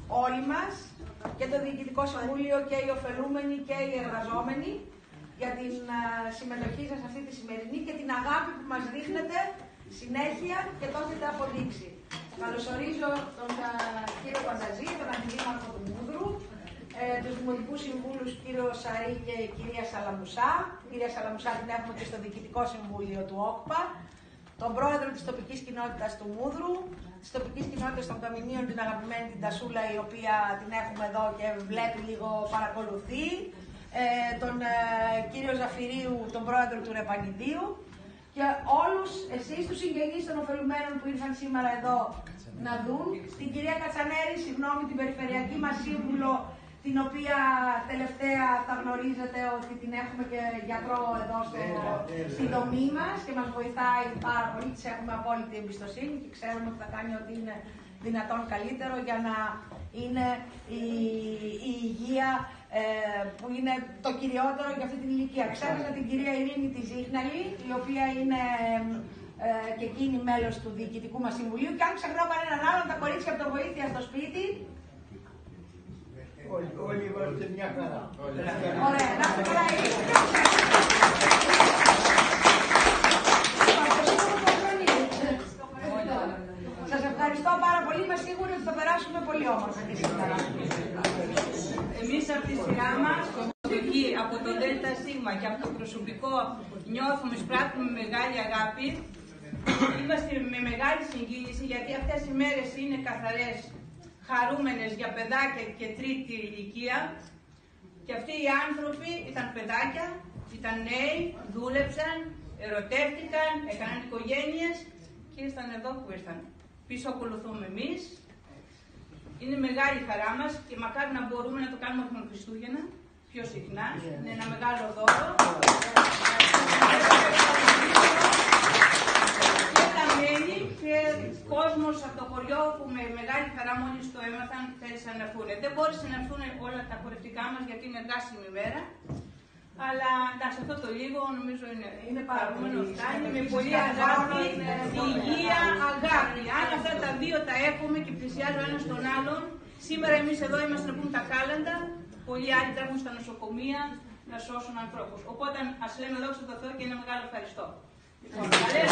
όλοι μας, και το Διοικητικό Συμβούλιο και οι ωφελούμενοι και οι εργαζόμενοι, για την συμμετοχή σας σε αυτή τη σημερινή και την αγάπη που μας δείχνετε συνέχεια και το έχετε αποδείξει. Καλωσορίζω τον κύριο Πανταζή, τον Αντιδήμαρχο του Μούδρου, τους Δημοτικούς Συμβούλους κύριο Σαρή και κυρία Σαλαμουσά. Κυρία Σαλαμουσά την έχουμε και στο Διοικητικό Συμβούλιο του ΟΚΠΑ. Τον πρόεδρο της τοπικής κοινότητας του Μούδρου, της τοπικής κοινότητας των Καμινίων, την αγαπημένη την Τασούλα, η οποία την έχουμε εδώ και βλέπει λίγο, παρακολουθεί. Τον κύριο Ζαφυρίου, τον πρόεδρο του Ρεπανιδίου. Και όλους εσείς τους συγγενείς των ωφελουμένων που ήρθαν σήμερα εδώ να δουν. Την κυρία Κατσανέρη, συγγνώμη, την περιφερειακή μας σύμβουλο, την οποία τελευταία θα γνωρίζετε ότι την έχουμε και γιατρό εδώ στη δομή μας και μας βοηθάει πάρα πολύ, της έχουμε απόλυτη εμπιστοσύνη και ξέρουμε ότι θα κάνει ό,τι είναι δυνατόν καλύτερο για να είναι η υγεία που είναι το κυριότερο για αυτή την ηλικία. Ξέχασα την κυρία Ειρήνη τη Ζήχναλη, η οποία είναι και εκείνη μέλος του Διοικητικού μας Συμβουλίου, και αν ξεχνάω κανέναν άλλον, τα κορίτσια από το Βοήθεια στο σπίτι. Όλοι είμαστε μια χαρά. Ωραία, να είστε καλά. Σας ευχαριστώ πάρα πολύ. Είμαι σίγουρη ότι θα περάσουμε πολύ όμορφα και σήμερα. Εμείς από τη σειρά μας, από το ΔΣ και από το προσωπικό, νιώθουμε, σπράττουμε μεγάλη αγάπη. Είμαστε με μεγάλη συγκίνηση, γιατί αυτές οι μέρες είναι καθαρές, χαρούμενες για παιδάκια και τρίτη ηλικία. Και αυτοί οι άνθρωποι ήταν παιδάκια, ήταν νέοι, δούλεψαν, ερωτεύτηκαν, έκαναν οικογένειες και ήρθαν εδώ που ήρθαν. Πίσω ακολουθούμε εμείς. Είναι μεγάλη χαρά μας και μακάρι να μπορούμε να το κάνουμε από Χριστούγεννα πιο συχνά. Είναι ένα μεγάλο δώρο. Και τα μέλη και κόσμος από το χωριό που με μεγάλη χαρά μόλις το έμαθαν θέλησαν να έρθουν. Δεν μπόρεσαν να έρθουν όλα τα χορευτικά μας γιατί είναι εργάσιμη ημέρα. Αλλά εντάξει, αυτό το λίγο νομίζω είναι παρούμενο. Φτάνει με πολύ αγάπη, υγεία, αγάπη. Αν αυτά τα δύο τα έχουμε και πλησιάζουν ένα στον άλλον, σήμερα εμείς εδώ είμαστε να πούμε τα κάλαντα, πολλοί άλλοι τρέχουν στα νοσοκομεία να σώσουν ανθρώπους. Οπότε ας λέμε δόξα τω Θεώ και ένα μεγάλο ευχαριστώ. Λοιπόν, καλές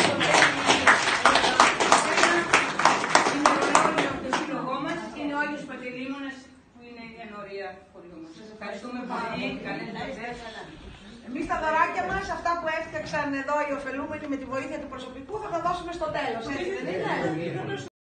είναι ο Λόγιος από το σύλλογό μας, είναι ο Άγιος Παντελεήμονας που είναι η ενορία χωριού μας. Σας ευχαριστούμε πολύ. Καλές δουλειές. Εμείς τα δωράκια μας, αυτά που έφτιαξαν εδώ οι ωφελούμενοι με τη βοήθεια του προσωπικού, θα τα δώσουμε στο τέλος. Έτσι δεν είναι?